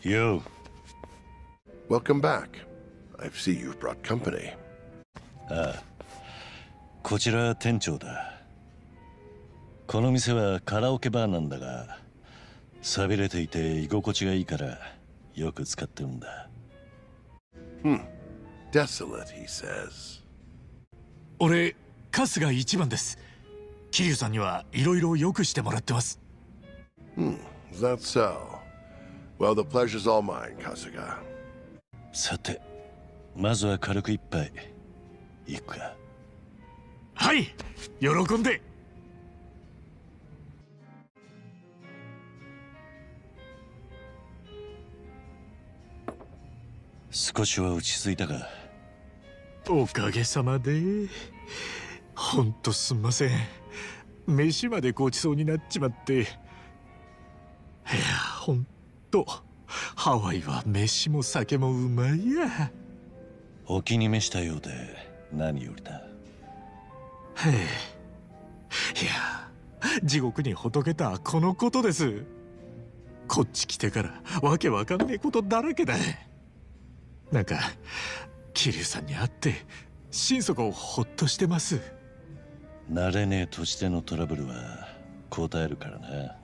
Yo. Welcome back. I see you've brought company. ああ、こちら店長だ。この店はカラオケバーなんだが、寂れていて居心地がいいからよく使ってるんだ。 Desolate, he says. 俺、カスが一番です。桐生さんにはいろいろよくしてもらってます。 Is that so? Well, the pleasure's all mine, Kasuga. さて、まずは軽く一杯いくか。 はい、喜んで。 少しは落ち着いたか。 おかげさまで。ほんとすんません。飯までごちそうになっちまって。いや、ほんとハワイは飯も酒もうまいや。 お気に召したようで何よりだ。 いや、地獄にほどけたこのことです。こっち来てからわけわかんねえことだらけだ。なんか桐生さんに会って心底ほっとしてます。 慣れねえ土地でのトラブルは答えるからな。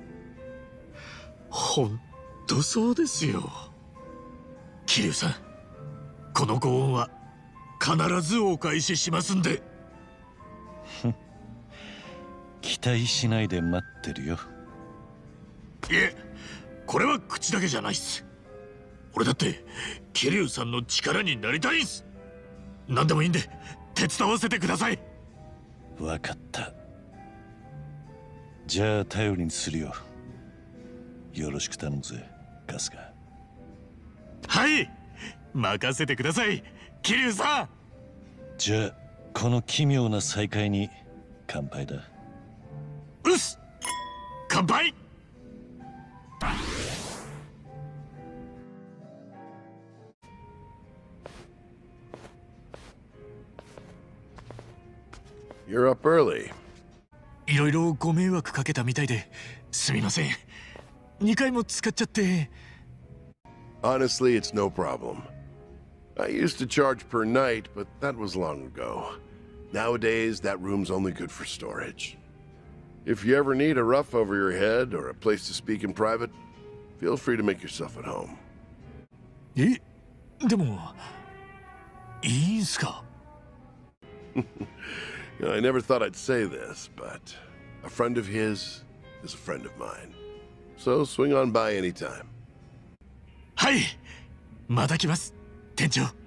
ほんとそうですよ。桐生さん、このご恩は必ずお返ししますんで。 期待しないで待ってるよ。 いえ、これは口だけじゃないっす。俺だって桐生さんの力になりたいんす。何でもいいんで手伝わせてください。 わかった。じゃあ頼りにするよ。よろしく頼むぜ、カスカ。 はい、任せてください、桐生さん。 じゃあこの奇妙な再会に乾杯だ。 うっす、乾杯。 You're up early. いろいろご迷惑かけたみたいですみません。2回も使っちゃって。 Honestly, it's no problem. I used to charge per night, but that was long ago. Nowadays, that room's only good for storage. If you ever need a roof over your head or a place to speak in private, feel free to make yourself at home. え、でもいいんすか？ I never thought I'd say this, but a friend of his is a friend of mine. So swing on by anytime. はい、また来ます、店長。